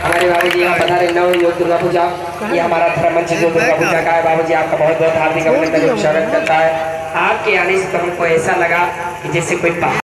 हमारे बाबू जी यहाँ पधारे नव योग दुर्गा पूजा, ये हमारा धर्म मंच जो दुर्गा पूजा का है। बाबू जी आपका बहुत बहुत हार्दिक अभिनंदन स्वागत करता है। आपके आने से तो हमको ऐसा लगा कि जैसे कोई